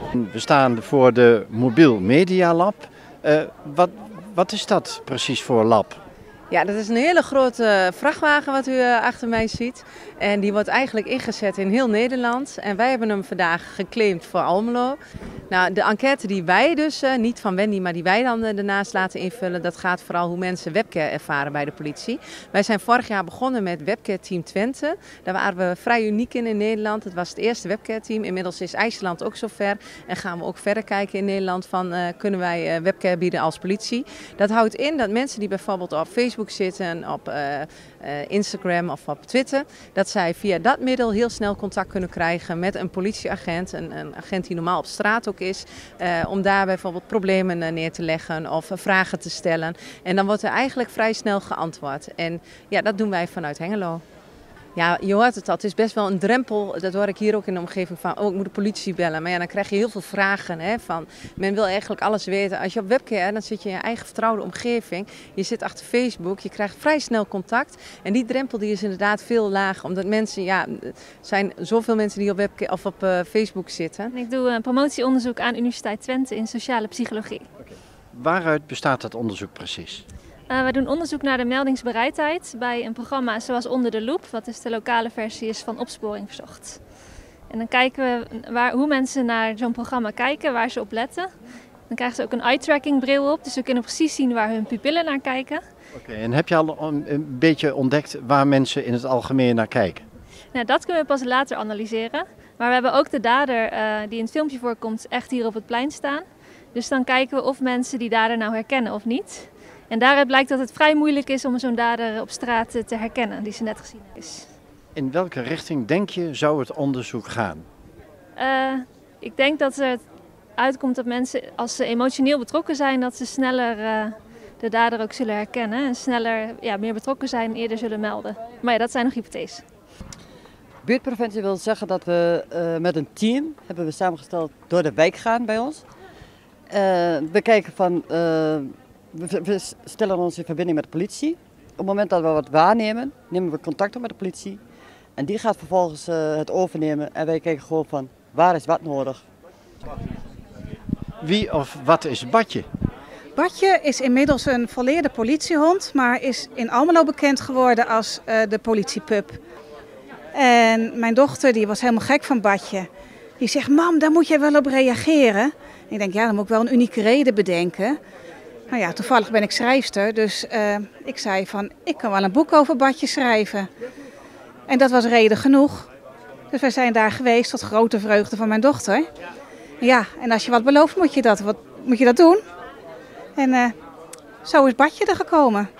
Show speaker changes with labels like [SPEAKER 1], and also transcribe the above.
[SPEAKER 1] We staan voor de Mobiel Media Lab. Wat is dat precies voor lab?
[SPEAKER 2] Ja, dat is een hele grote vrachtwagen wat u achter mij ziet. En die wordt eigenlijk ingezet in heel Nederland. En wij hebben hem vandaag geclaimd voor Almelo. Nou, de enquête die wij dus, niet van Wendy, maar die wij dan daarnaast laten invullen, dat gaat vooral hoe mensen webcare ervaren bij de politie. Wij zijn vorig jaar begonnen met Webcare Team Twente. Daar waren we vrij uniek in Nederland. Het was het eerste webcare team. Inmiddels is IJsland ook zover. En gaan we ook verder kijken in Nederland van kunnen wij webcare bieden als politie. Dat houdt in dat mensen die bijvoorbeeld op Facebook zitten, op Instagram of op Twitter, dat zij via dat middel heel snel contact kunnen krijgen met een politieagent, een agent die normaal op straat ook is, om daar bijvoorbeeld problemen neer te leggen of vragen te stellen. En dan wordt er eigenlijk vrij snel geantwoord. En ja, dat doen wij vanuit Hengelo. Ja, je hoort het al. Het is best wel een drempel. Dat hoor ik hier ook in de omgeving van, oh, ik moet de politie bellen. Maar ja, dan krijg je heel veel vragen. Hè, van, men wil eigenlijk alles weten. Als je op webcare, dan zit je in je eigen vertrouwde omgeving. Je zit achter Facebook, je krijgt vrij snel contact. En die drempel die is inderdaad veel lager. Omdat mensen, ja, er zijn zoveel mensen die op webcare of op Facebook zitten.
[SPEAKER 3] Ik doe een promotieonderzoek aan Universiteit Twente in sociale psychologie.
[SPEAKER 1] Okay. Waaruit bestaat dat onderzoek precies?
[SPEAKER 3] We doen onderzoek naar de meldingsbereidheid bij een programma zoals Onder de Loep, wat dus de lokale versie is van Opsporing Verzocht. En dan kijken we hoe mensen naar zo'n programma kijken, waar ze op letten. Dan krijgen ze ook een eye-tracking bril op, dus we kunnen precies zien waar hun pupillen naar kijken.
[SPEAKER 1] Oké, en heb je al een beetje ontdekt waar mensen in het algemeen naar kijken?
[SPEAKER 3] Nou, dat kunnen we pas later analyseren. Maar we hebben ook de dader die in het filmpje voorkomt echt hier op het plein staan. Dus dan kijken we of mensen die dader nou herkennen of niet. En daaruit blijkt dat het vrij moeilijk is om zo'n dader op straat te herkennen, die ze net gezien is.
[SPEAKER 1] In welke richting denk je zou het onderzoek gaan?
[SPEAKER 3] Ik denk dat het uitkomt dat mensen, als ze emotioneel betrokken zijn, dat ze sneller de dader ook zullen herkennen. En sneller, meer betrokken zijn en eerder zullen melden. Maar ja, dat zijn nog hypothesen.
[SPEAKER 4] Buurtpreventie wil zeggen dat we met een team, hebben we samengesteld, door de wijk gaan bij ons. We kijken van... We stellen ons in verbinding met de politie. Op het moment dat we wat waarnemen, nemen we contact op met de politie. En die gaat vervolgens het overnemen en wij kijken gewoon van waar is wat nodig.
[SPEAKER 1] Wie of wat is Badje?
[SPEAKER 5] Badje is inmiddels een volleerde politiehond, maar is in Almelo bekend geworden als de politiepup. En mijn dochter die was helemaal gek van Badje. Die zegt, mam, daar moet jij wel op reageren. En ik denk, ja, dan moet ik wel een unieke reden bedenken. Nou ja, toevallig ben ik schrijfster, dus ik zei van, ik kan wel een boek over Badje schrijven. En dat was reden genoeg. Dus wij zijn daar geweest tot grote vreugde van mijn dochter. Ja, en als je wat belooft moet je dat doen. En zo is Badje er gekomen.